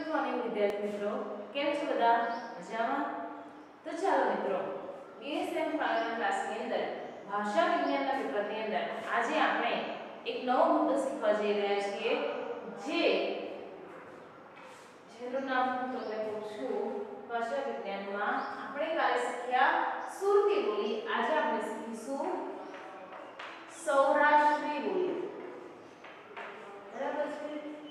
Morning વિદ્યાર્થી મિત્રો, કેમ છો બધા? મજામાં? તો ચાલો મિત્રો, બીએસએમ ફાઇનલ ક્લાસની અંદર ભાષા વિજ્ઞાનના પેપરની અંદર આજે આપણે એક નવો મુદ્દો શીખવા જઈ રહ્યા છીએ જેનું નામ હું તમને કહું છું. ભાષા વિજ્ઞાનમાં આપણે કાલે શીખ્યા સુરતી બોલી, આજે આપણે શીખીશું સૌરાષ્ટ્રી બોલી. બરાબર છે?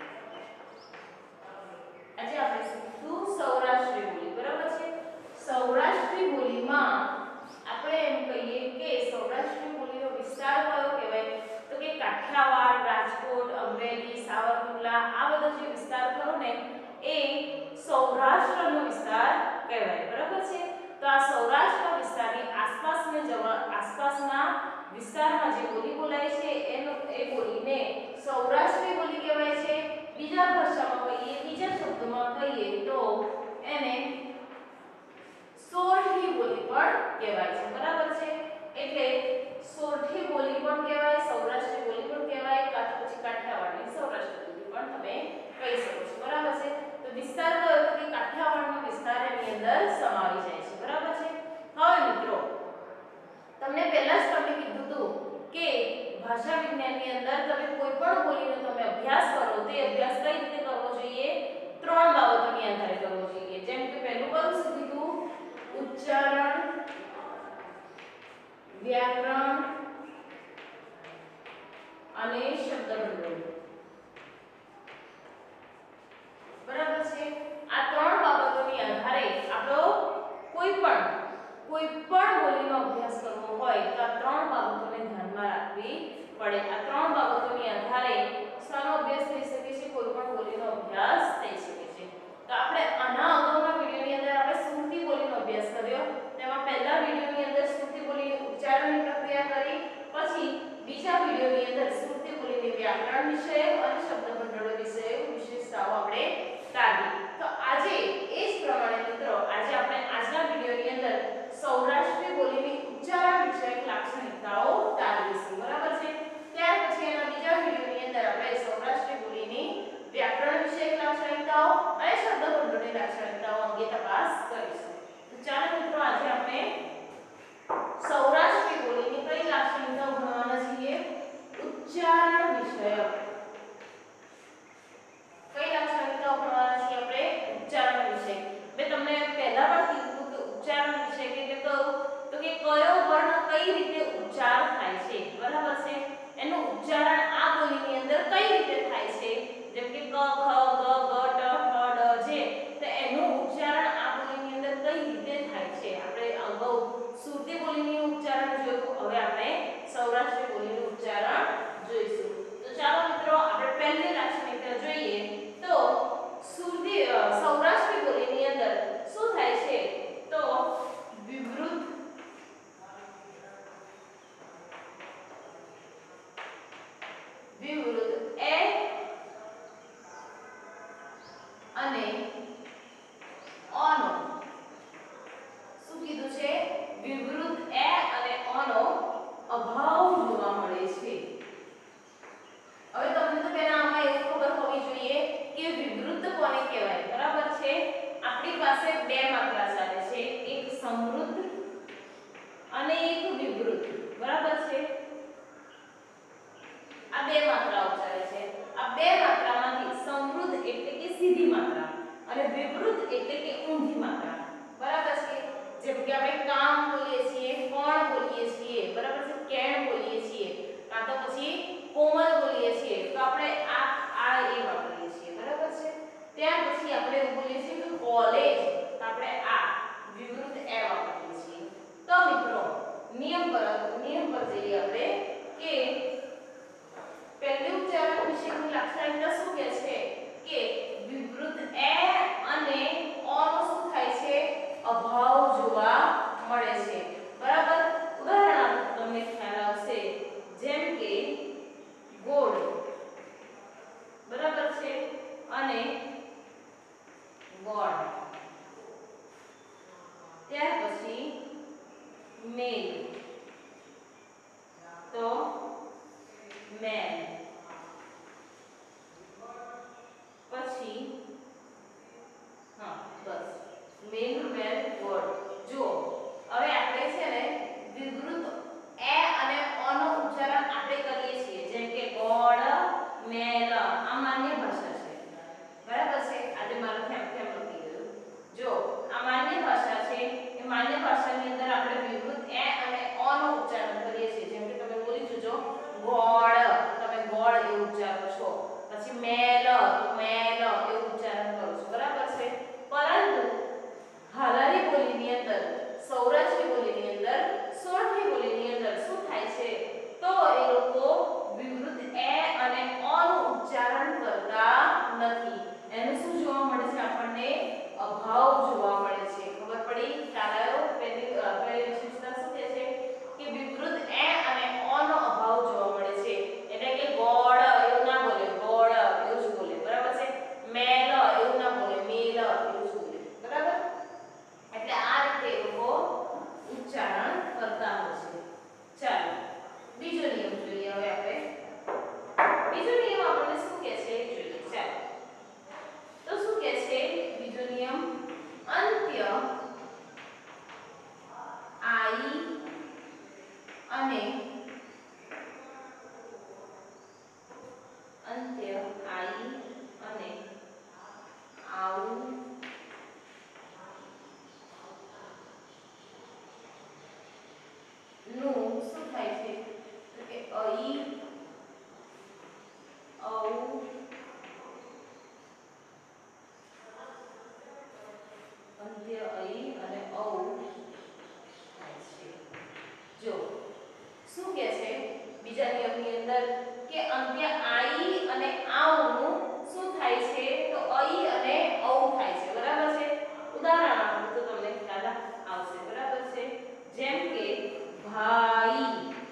આજે આપણે શીખીશું સૌરાષ્ટ્રી બોલી. બરાબર છે? સૌરાષ્ટ્રી બોલીમાં આપણે એમ કહીએ કે સૌરાષ્ટ્રી બોલીનો વિસ્તાર કયો કહેવાય? તો કે કાઠિયાવાડ, રાજકોટ, અમરેલી, સાવરકુંડલા આ બધો જે વિસ્તાર ખરો ને એ સૌરાષ્ટ્રનો વિસ્તાર કહેવાય. બરાબર છે? તો આ સૌરાષ્ટ્ર વિસ્તારની આસપાસના વિસ્તારમાં જે બોલી બોલાય છે એ બોલીને સૌરાષ્ટ્રી બોલી કહેવાય છે. બીજા ભાષામાં કહીએ, બીજા શબ્દોમાં કહીએ તો એને સોરઠી બોલી પણ કહેવાય છે. બરાબર છે? એટલે સોરઠી બોલી પણ કહેવાય, સૌરાષ્ટ્રી બોલી પણ કહેવાય, પછી કાઠિયાવાડની સૌરાષ્ટ્રી બોલી પણ તમે કહી શકો છો. બરાબર છે? તો વિસ્તાર કયો? તો કે કાઠિયાવાડનો વિસ્તાર એની અંદર સમાવી જાય છે. બરાબર છે? હવે મિત્રો, તમને પહેલા જ તમને કીધું હતું કે ભાષા વિજ્ઞાનની અંદર તમે કોઈ પણ બોલીનો તમે અભ્યાસ કરો તે અભ્યાસ કઈ રીતે કરવો જોઈએ? ત્રણ બાબતોની આધારે કરવો જોઈએ. જેમ કે પહેલું કયું કીધું? ઉચ્ચારણ, વ્યાકરણ અને શબ્દભંડોળ. બરાબર છે? આ ત્રણ બાબતોની આધારે આપણો કોઈ પણ બોલીનો અભ્યાસ કરવો હોય તો આ ત્રણ બાબતોને ધ્યાનમાં રાખવી પડે. આ ત્રણ બાબતોની આધારે શાનો અભ્યાસ થઈ શકે છે? કોઈ પણ બોલીનો અભ્યાસ થઈ શકે છે. તો આપણે આના અગાઉના વિડિયોની અંદર આપણે સુરતી બોલીનો અભ્યાસ કર્યો. તેમાં પહેલા વિડિયોની અંદર સુરતી બોલીની ઉચ્ચારણની પ્રક્રિયા કરી, પછી બીજા વિડિયોની અંદર સુરતી બોલીની વ્યાકરણ વિષય અને શબ્દભંડોળ વિષય વિશેષતાઓ આપણે તારવી. તો આજે એ જ પ્રમાણે મિત્રો આજે આપણે આજના વિડિયોની અંદર સૌરાષ્ટ્રી બોલીની ઉચ્ચારણ વિષયક લાક્ષણિકતાઓ તારવીશું. બરાબર છે? ત્યાર પછી એના બીજા વિડિયોની અંદર આપણે સૌરાષ્ટ્રી બોલીની વ્યાકરણ વિષયક લાક્ષણિકતાઓ અને શબ્દભંડોળની લાક્ષણિકતાઓ અંગે તપાસ કરીશું. તો ચાલો મિત્રો, આજે આપણે સૌરાષ્ટ્રી બોલીની કઈ લાક્ષણિકતાઓ ભણવાના છીએ? ઉચ્ચારણ વિષયક. કઈ લાક્ષણિકતાઓ ભણવાના છીએ આપણે? ઉચ્ચારણ વિષય. મેં તમને પહેલા પણ કીધું કે ઉચ્ચારણ વિષય એટલે કહું તો કે કયો વર્ણ કઈ રીતે ઉચ્ચાર થાય છે. બરાબર છે? એનું ઉચ્ચારણ આ બોલીની અંદર કઈ રીતે થાય છે? જેમ કે ક, ખ, ગ, ગ, ટ, ઠ, ડ, જે, તો એનું ઉચ્ચારણ આ બોલીની અંદર કઈ રીતે થાય છે? આપણે અગાઉ સુરતી બોલીનું ઉચ્ચારણ જોયું, હવે આપણે સૌરાષ્ટ્રી બોલીનું ઉચ્ચારણ જોઈશું. તો ચાલો મિત્રો, આપણે પહેલી લાક્ષણિકતા જોઈએ તો સૌરાષ્ટ્રી બોલીની અંદર શું થાય છે? તો વિવૃત એ અને ઓનો શું કીધું છે? વિવૃત એ અને ઓનો અભાવ જોવા મળે છે. હવે તમને તો પહેલા આમાં એવું ખબર હોવી જોઈએ કે વિવૃત કોને કહેવાય. બરાબર છે? આપણી પાસે બે માત્રા ચાલે છે, એક સમૃદ્ધ અને એક વિવૃત. બરાબર છે? આ બે માત્રાઓ ચાલે છે. આ બે માત્રામાંથી સમૃદ્ધ એટલે કે સીધી માત્રા અને વિવૃત એટલે કે ઊંધી માત્રા. બરાબર છે? જેમ કે આપણે કામ બોલીએ છીએ, કોણ બોલીએ છીએ, બરાબર છે, કેણ બોલીએ છીએ, કાં તો પછી કોમલ બોલીએ છીએ, તો આપણે આ એ વાપરીએ છીએ. બરાબર છે? ત્યાર પછી આપણે એવું બોલીએ છીએ કે કોલેજ, તો આપણે આ વિવૃત એ વાપરીએ છીએ. તો મિત્રો, નિયમ પર જઈએ આપણે કે પહેલી ઉચ્ચારણ વિષયની લાક્ષણિકતા શું કહે છે કે વિવૃત એ અને ઓનો શું થાય છે? અભાવ જોવા મળે છે. બરાબર? ઉદાહરણ તમને ખ્યાલ આવશે, જેમ કે ગોળ. બરાબર છે? અને ગોળ. ત્યાર પછી મેલ, તો મેલ. પછી મેલ આ માન્ય ભાષા છે બરાબર છે આજે મારું કેમ લખી ગયું જો આ માન્ય ભાષા છે એ માન્ય ભાષાની અંદર આપણે વિવૃત એ અને અ નો ઉચ્ચારણ કરીએ છીએ જેમ કે તમે બોલી જોજો ગોળ તમે ગોળ એવું ઉચ્ચારો છો પછી મેલ તો મેલ એવું ઉચ્ચારણ કરો છો બરાબર છે પરંતુ હાલારી બોલીની અંદર સૌરાષ્ટ્રી બોલીની અંદર સોરઠી બોલીની અંદર શું થાય છે તો એ લોકો વિવૃત એ અને અ નું ઉચ્ચારણ કરતા નથી એને શું જોવા મળે છે આપણને અભાવ જોવા મળે છે ખબર પડી ખ્યાલ આવ્યો પહેલી વિશેષતા શું કહે છે કે વિવૃત એ અને અ નો અભાવ જોવા મળે છે એટલે કે ગોળ એવું ના બોલે ગોળ એવું જ બોલે બરાબર છે મેલ એવું ના બોલે મેલ એવું જ બોલે બરાબર એટલે આ રીતે એ લોકો ઉચ્ચારણ કરતા હોય છે ચાલો બીજો નિયમ જોઈએ હવે આપણે બીજો નિયમ આપણને શું કહે છે જોઈએ ચાલો તો શું કહે છે બીજો નિયમ અંત્ય આઈ અને અંત્ય આઈ અને આઉ નું શું થાય છે તો કે અઈ ઔ અંત્ય અઈ અને ઔ થાય છે જો શું કહે છે બીજા નિયમની અંદર કે અંત્ય આઈ અને આઉ નું શું થાય છે તો અઈ અને ઔ થાય છે બરાબર છે ઉદાહરણ આપું તો તમને ખ્યાલ આવશે બરાબર છે જેમ કે ભાઈ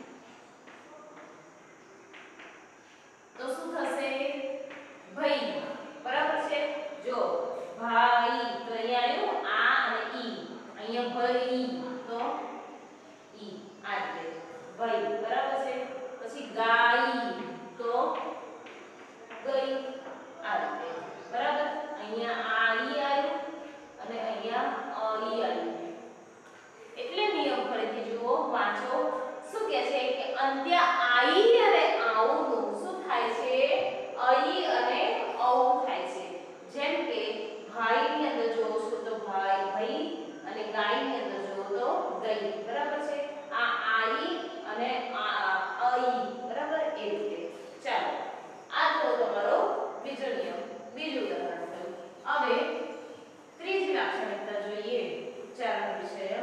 તો શું થશે ભાઈ બરાબર છે જો ભાઈ તો અહીંયા આવ્યું આ અને ઈ અહીંયા ભાઈ તો ઈ આ રીતે ભાઈ બરાબર છે પછી ગાય તો ગઈ આ રીતે બરાબર અહીંયા આ ઈ આવ્યું અને અહીંયા અ ઈ આવ્યું એટલે નિયમ ફરીથી જુઓ વાંચો શું કહે છે કે અંત્ય આઈ અને આઉ નું શું થાય છે અઈ અને ઔ થાય છે જેમ કે ભાઈ ની અંદર જોવો છો તો ભાઈ ભાઈ અને ગાય ની અંદર જોવો તો ગઈ બરાબર છે આ આઈ અને અઈ બરાબર એ રીતે ચાલો આ જો તમારો બીજો નિયમ બીજું ઉદાહરણ થયું હવે ત્રીજી લાક્ષણિકતા જોઈએ ઉચ્ચારણ વિષય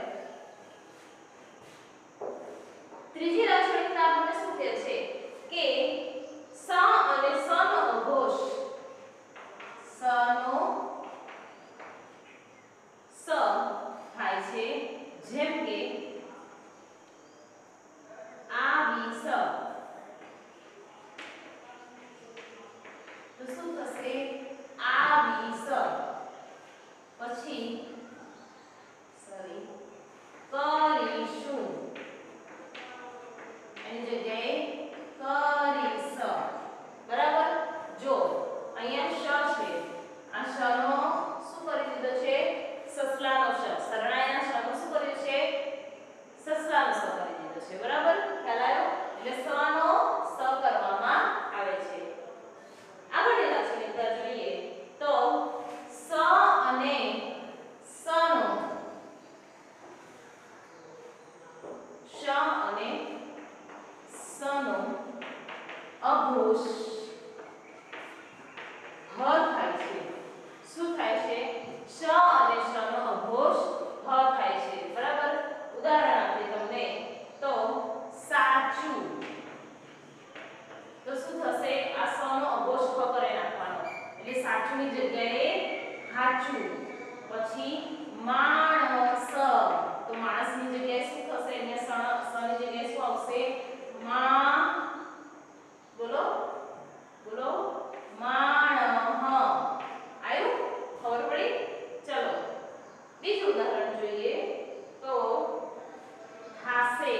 ત્રીજી લાક્ષણિકતા આપણને શું કહે છે કે સ અને સ નો અઘોષ સ નો સ થાય છે જેમ કે આવી સ તો શું થશે આવી સ પછી કરીશું એની જગ્યાએ કરીશ બરાબર જો અહીંયા શ છે આ શ નો શું કરી દીધો છે સસલાનો શ શરણાઈના શ નો શું કર્યું છે સસલાનો સ કરી દીધો છે બરાબર ખ્યાલ આવ્યો એટલે સ નો સ કરવામાં આવે છે આગળની લાક્ષણિકતા જોઈએ તો સ અને સ નો શ અને સ નો અઘોષ હ થાય છે શું થાય છે શ અને શ નો અઘોષ હ થાય છે બરાબર ઉદાહરણ આપીએ તમને તો સાચું તો શું થશે આ સ નો અઘોષ હ કરી નાખવાનો એટલે સાચું ની જગ્યાએ હાચું પછી માણસ તો માણસ ની જગ્યાએ શું થશે અહીંયા સ ની જગ્યાએ શું આવશે મા બોલો બોલો માણ આવ્યું ખબર પડી ચલો બીજું ઉદાહરણ જોઈએ તો થાશે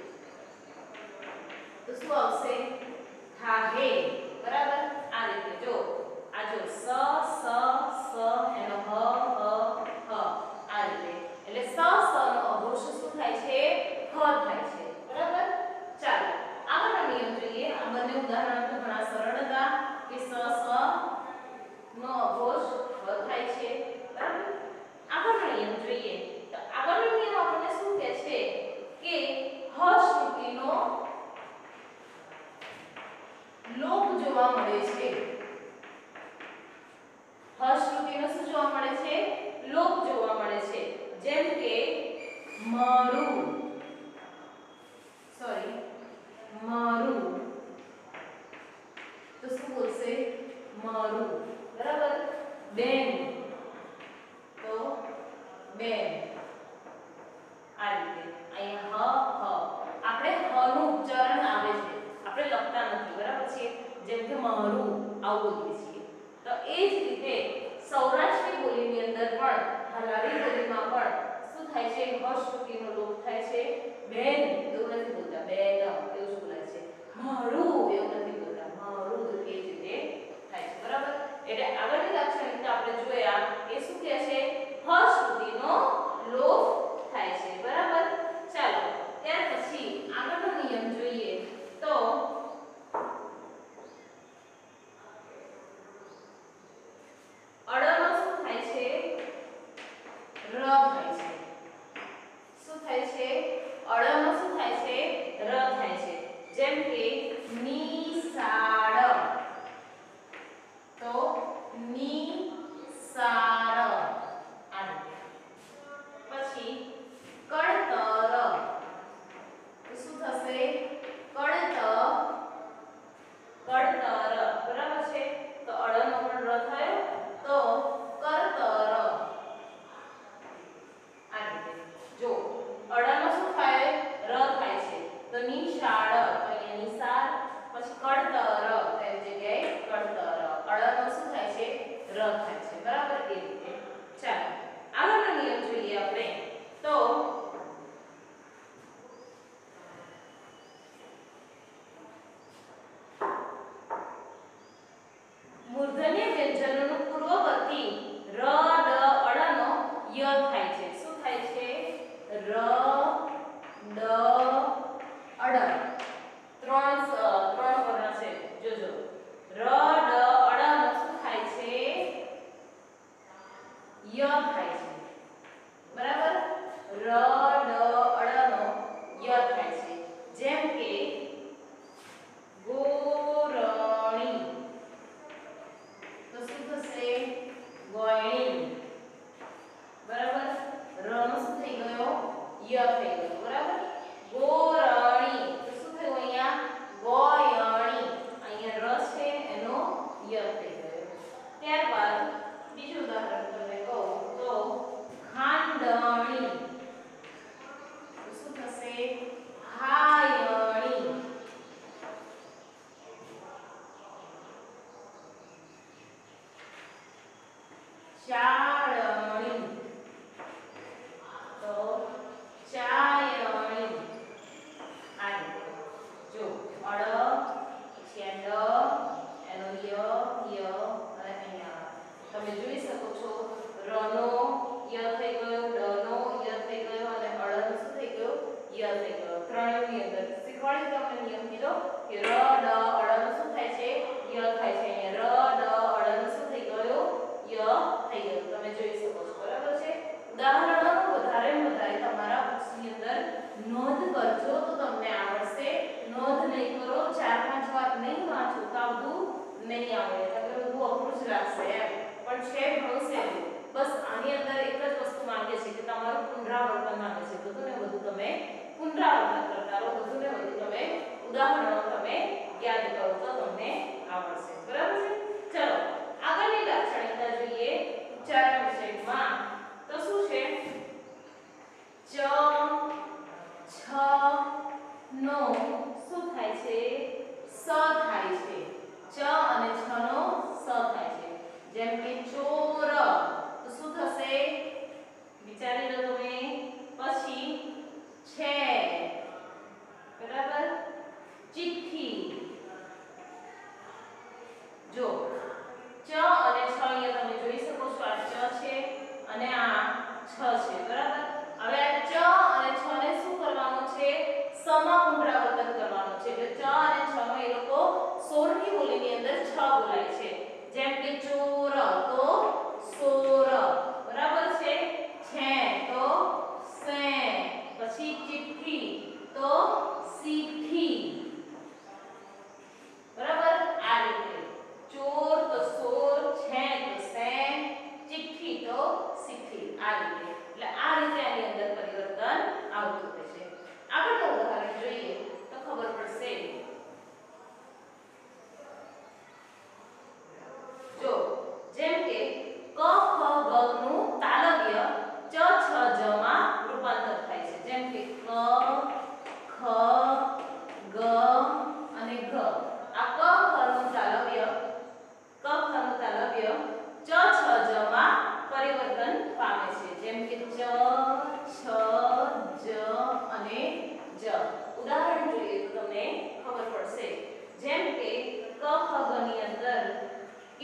તો શું આવશે થાહે બરાબર આ રીતે જો આ જો સ એનો હ આ રીતે એટલે સ નો અઘોષ શું થાય છે હ થાય છે બરાબર ચાલો આગળ લોપ જોવા મળે છે. હર્ષશ્રુતિનો શું જોવા મળે છે? લોપ જોવા મળે છે. જેમ કે મારું, મારું, તો શું બોલશે? મારું. બરાબર. બેન, તો બેન. આ રીતે અહીંયા હ આપણે હ નું ઉચ્ચારણ આવે છે, આપણે લખતા નથી. બરાબર છે? જેમ કે મારું આવું બોલીએ છીએ. તો એ જ રીતે સૌરાષ્ટ્રની બોલીની અંદર પણ, હાલારી બોલીમાં પણ શું થાય છે? હર્ષશ્રુતિનો લોપ થાય છે. બેન એવું નથી બોલતા, બેન એવું જ બોલાય છે. મારું એવું નથી બોલતા, મારું. એ જ રીતે થાય છે. બરાબર. એટલે આગળની લાક્ષણિકતા આપણે જોયા એ શું કહે છે? હર્ષશ્રુતિનો લોપ થાય છે. બરાબર. ચાલો ત્યાર પછી આગળનો નિયમ જોઈએ તો અડનો શું થાય છે? ર થાય છે. શું થાય છે? અડનો શું થાય છે? ર થાય છે. જેમ કે નિશાળ, તો નિસાર. આ રીતે. પછી કળતર, તો શું થશે? કળતર. બરાબર છે? તો અડનો પણ ર થયો, તો કરતર. આ રીતે. જો અડનો શું થાય? ર થાય છે. તો નિશાળ, તો અહીંયા નિસાર. પછી કળતર, તો એની જગ્યાએ કળતર. અડનો શું થાય છે? ર થાય છે. બરાબર. એ રીતે. ચાલો આગળનો નિયમ જોઈએ આપણે તો મૂર્ધન્ય વ્યંજનોનું પૂર્વવર્તી ર, ડ, અડનો ય થાય છે. શું થાય છે? ર, ડ, અડ. ત્રણ વર્ણ છે. જોજો. ર, ડ, અડનો શું થાય છે? ય થાય છે. બરાબર. ર, ડ, અડનો ય થાય છે. જેમ કે ગોરણી, તો શું થશે? ગોયણી. બરાબર. ર નો શું થઈ ગયો? ય થઈ ગયો. બરાબર. ગોરણી, તો શું થયું અહીંયા? ગોયણી. અહીંયા ર છે એનો ય થઈ ગયો. ત્યારબાદ બીજું ઉદાહરણ તમને કહું તો ખાંડણી, તો શું થશે? હાયણી. ચાળણી, તો ચાયણી. આ રીતે. જો અડ, પછી આ ડ, એનો ય, અને અહીંયા તમે જોઈ શકો છો ર નો ય થઈ ગયો, ડ નો ય થઈ ગયો, અને અડ નો શું થઈ ગયો? ય થઈ ગયો. ત્રણેયની અંદર શીખવાડી તમને નિયમ કીધો કે ર, ડ, અડ નો શું થાય છે? ય થાય છે. અહીંયા ર, ડ, અડ નો શું થઈ ગયો? ય થઈ ગયો. તમે જોઈ શકો છો. બરાબર છે? ઉદાહરણો વધારે ને વધારે તમારા બુક્સની અંદર નોંધ કરજો તો તમને આવડશે. નોંધ નહીં કરો, 4-5 વાર નહીં વાંચો તો આ બધું નહીં આવડે. તમને બધું અઘરું જ લાગશે એમ. પણ છે ઘણું સહેલું. બસ આની અંદર એક જ વસ્તુ માંગે છે કે તમારું પુનરાવર્તન માંગે છે. બધું ને બધું તમે પુનરાવર્તન કરતા રહો. બધું ને બધું તમે ઉદાહરણો તમે યાદ કરો તો તમને આવડશે. બરાબર છે? ચલો આગળની લાક્ષણિકતા જોઈએ ઉચ્ચારણ વિષયમાં. તો શું છે? ચ, છ નો શું થાય છે? સ થાય છે. ચ અને છ નો સ થાય છે. જેમ કે ચોર, તો શું થશે? વિચારી લો તમે. પછી છે. બરાબર. ચિઠ્ઠી. જો ચ અને છ અહીંયા તમે જોઈ શકો છો. આ ચ છે અને આ છ છે. બરાબર. હવે આ ચ અને છ ને શું કરવાનું છે? સમા પુનરાવર્તન કરવાનું છે. એટલે ચ અને છ નો એ લોકો સોરઠી બોલીની અંદર છ બોલાય છે. જેમ કે ચોર, તો સોર. બરાબર છે? છે તો સે. પછી ચિઠ્ઠી, તો સીઠી. બરાબર.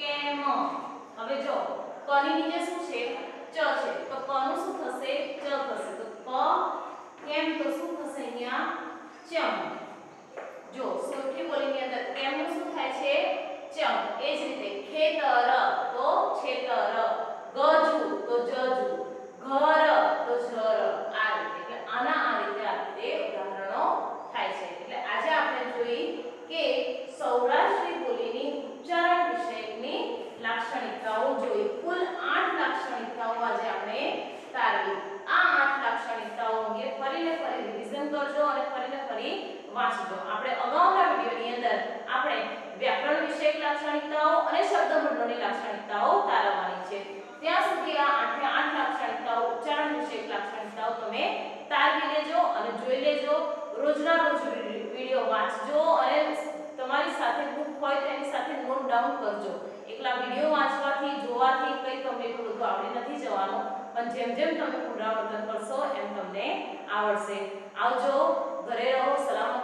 કેમ. હવે જો ક ની નીચે શું છે ચ છે તો ક નું શું થશે ચ થશે તો ક કેમ તો શું થશે અહીંયા ચમ. જો સૌથી બોલીની અંદર કેમ નું શું થાય છે ચમ. એ જ રીતે ખેતર તો છેતર, ગજુ તો જજુ, ઘર તો જર. આ રીતે એટલે આના આ રીતે ઉદાહરણો થાય છે. એટલે આજે આપણે જોઈ કે સૌરાષ્ટ્રી બોલીની ઉચ્ચારણ વિષયકની લાક્ષણિકતાઓ જોઈ. કુલ 8 લાક્ષણિકતાઓ આજે આપણે તારવી. આ 8 લાક્ષણિકતાઓ અંગે ફરીને ફરી રિવિઝન કરજો અને ફરીને ફરી વાંચજો. આપણે અગાઉના વિડિયોની અંદર આપણે વ્યાકરણ વિષયક લાક્ષણિકતાઓ અને શબ્દભંડોળની લાક્ષણિકતાઓ તારવવાની છે. ત્યાં સુધી આ 8 લાક્ષણિકતાઓ ઉચ્ચારણ વિષયક લાક્ષણિકતાઓ તમે તારવી લેજો અને જોઈ લેજો. રોજના રોજ વિડિયો વાંચજો અને તમારી સાથે બુક હોય તેની સાથે નોટ ડાઉન કરજો. એકલા વિડિયો વાંચવાથી જોવાથી કઈ તમને એટલું બધું આવડી નથી જવાનું, પણ જેમ જેમ તમે પુનરાવર્તન કરશો એમ તમને આવડશે. આવજો, ઘરે રહો, સલામત